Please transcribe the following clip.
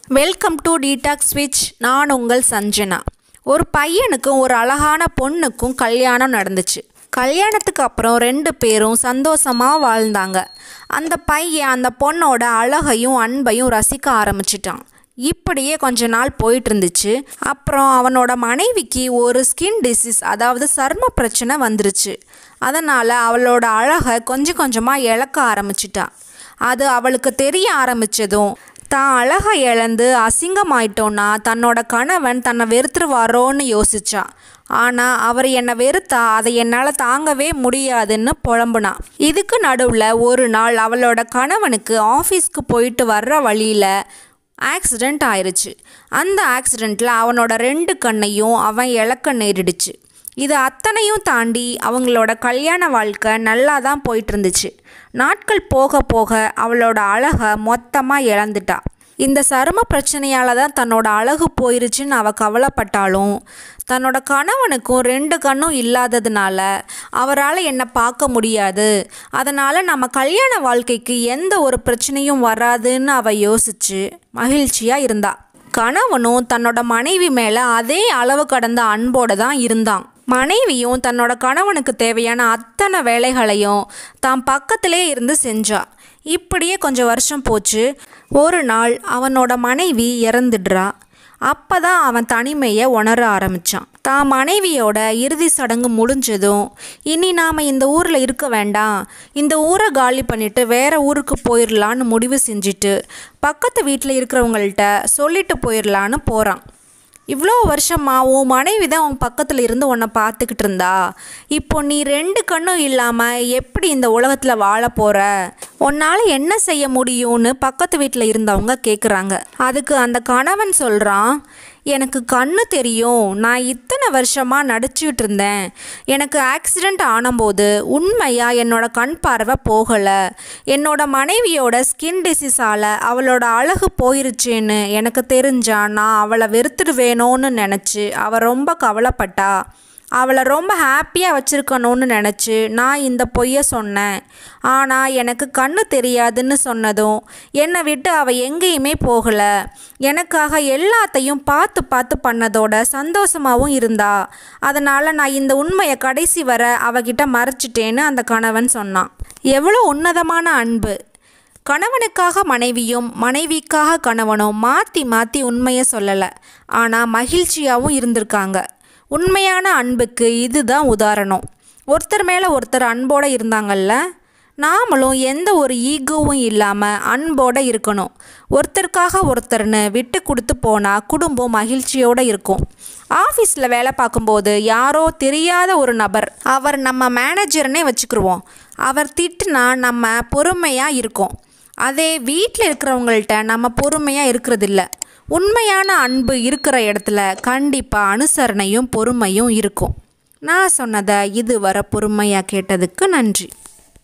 Welcome to DETOX SWITCH. நான் உங்கள் சஞ்சனா. ஒரு பையனுக்கும் ஒரு அழகான பொண்ணுக்கும் கல்யாணம் நடந்துச்சு. கல்யாணத்துக்கு அப்புறம் 2 பேரும் சந்தோஷமாக வாழ்ந்தாங்க. அந்த பையன் அந்த பொண்ணோட அழகையும் அன்பையும் ரசிக்க ஆரம்பிச்சிட்டான். இப்படியே கொஞ்ச நாள் போயிட்டு இருந்துச்சு. அப்புறம் அவனோட மனைவிக்கு ஒரு ஸ்கின் டிசீஸ், அதாவது சர்ம பிரச்சனை வந்துருச்சு. அதனால் அவளோட அழகை கொஞ்சம் கொஞ்சமாக இழக்க ஆரம்பிச்சிட்டான். அது அவளுக்கு தெரிய ஆரம்பித்ததும் தான் அழகை இழந்து அசிங்கமாயிட்டோன்னா தன்னோட கணவன் தன்னை வெறுத்துருவாரோன்னு யோசிச்சா. ஆனால் அவர் என்னை வெறுத்தா அதை என்னால் தாங்கவே முடியாதுன்னு புலம்புனான். இதுக்கு நடுவில் ஒரு நாள் அவளோட கணவனுக்கு ஆஃபீஸ்க்கு போயிட்டு வர்ற வழியில் ஆக்சிடெண்ட் ஆயிடுச்சு. அந்த ஆக்சிடெண்ட்டில் அவனோட 2 கண்ணையும் அவன் இழக்க நேரிடுச்சு. இது அத்தனையும் தாண்டி அவங்களோட கல்யாண வாழ்க்கை நல்லா தான் போயிட்டு இருந்துச்சு. நாட்கள் போக போக அவளோட அழகை மொத்தமாக இழந்துட்டா. இந்த சரும பிரச்சனையால் தான் தன்னோட அழகு போயிருச்சுன்னு அவள் கவலைப்பட்டாலும் தன்னோட கணவனுக்கும் 2 கண்ணும் இல்லாததுனால அவரால் என்னை பார்க்க முடியாது, அதனால் நம்ம கல்யாண வாழ்க்கைக்கு எந்த ஒரு பிரச்சனையும் வராதுன்னு அவள் யோசித்து மகிழ்ச்சியாக இருந்தா. கணவனும் தன்னோட மனைவி மேலே அதே அளவு கடந்த அன்போடு தான் இருந்தான். மனைவியும் தன்னோட கணவனுக்கு தேவையான அத்தனை வேலைகளையும் தான் பக்கத்திலே இருந்து செஞ்சா. இப்படியே கொஞ்சம் வருஷம் போச்சு. ஒரு நாள் அவனோட மனைவி இறந்துடுறா. அப்போ தான் அவன் தனிமையை உணர ஆரம்பித்தான். தான் மனைவியோட இறுதி சடங்கு முடிஞ்சதும் இனி நாம் இந்த ஊரில் இருக்க வேண்டாம், இந்த ஊரை காலி பண்ணிவிட்டு வேறு ஊருக்கு போயிடலான்னு முடிவு செஞ்சுட்டு பக்கத்து வீட்டில் இருக்கிறவங்கள்ட்ட சொல்லிட்டு போயிடலான்னு போகிறான். இவ்வளோ வருஷமாக உன் மனைவி தான் உன் பக்கத்தில் இருந்து உன்னை பார்த்துக்கிட்டு இருந்தா. இப்போ நீ 2 கண்ணும் இல்லாமல் எப்படி இந்த உலகத்தில் வாழ போகிற, உன்னால் என்ன செய்ய முடியும்னு பக்கத்து வீட்டில் இருந்தவங்க கேட்குறாங்க. அதுக்கு அந்த கணவன் சொல்கிறான், எனக்கு கண்ணு தெரியும், நான் இத்தனை வருஷமாக நடிச்சுக்கிட்டு இருந்தேன். எனக்கு ஆக்சிடெண்ட் ஆனபோது உண்மையாக என்னோட கண் பார்வை போகலை. என்னோட மனைவியோட ஸ்கின் டிசீஸால் அவளோட அழகு போயிருச்சேன்னு எனக்கு தெரிஞ்சா நான் அவளை வெறுத்துடுவேணும்னு நினச்சி அவள் ரொம்ப கவலைப்பட்டா. அவளை ரொம்ப ஹாப்பியாக வச்சுருக்கணும்னு நினச்சி நான் இந்த பொய்யை சொன்னேன். ஆனால் எனக்கு கண்ணு தெரியாதுன்னு சொன்னதும் என்னை விட்டு அவள் எங்கேயுமே போகலை. எனக்காக எல்லாத்தையும் பார்த்து பார்த்து பண்ணதோட சந்தோஷமாகவும் இருந்தா. அதனால் நான் இந்த உண்மையை கடைசி வர அவகிட்ட மறைச்சிட்டேன்னு அந்த கணவன் சொன்னான். எவ்வளோ உன்னதமான அன்பு! கணவனுக்காக மனைவியும் மனைவிக்காக கணவனும் மாற்றி மாற்றி உண்மையை சொல்லலை, ஆனால் மகிழ்ச்சியாகவும் இருந்திருக்காங்க. உண்மையான அன்புக்கு இதுதான் உதாரணம். ஒருத்தர் மேலே ஒருத்தர் அன்போடு இருந்தாங்கல்ல. நாமளும் எந்த ஒரு ஈகோவும் இல்லாமல் அன்போடு இருக்கணும். ஒருத்தருக்காக ஒருத்தர்னு விட்டு கொடுத்து போனால் குடும்பம் மகிழ்ச்சியோடு இருக்கும். ஆஃபீஸில் வேலை பார்க்கும்போது யாரோ தெரியாத ஒரு நபர், அவர் நம்ம மேனேஜர்னே வச்சுக்கிருவோம், அவர் திட்டுனா நம்ம பொறுமையாக இருக்கோம். அதே வீட்டில் இருக்கிறவங்கள்ட்ட நம்ம பொறுமையாக இருக்கிறதில்ல. உண்மையான அன்பு இருக்கிற இடத்துல கண்டிப்பாக அனுசரணையும் பொறுமையும் இருக்கும். நான் சொன்னதை இதுவரை பொறுமையாக கேட்டதுக்கு நன்றி.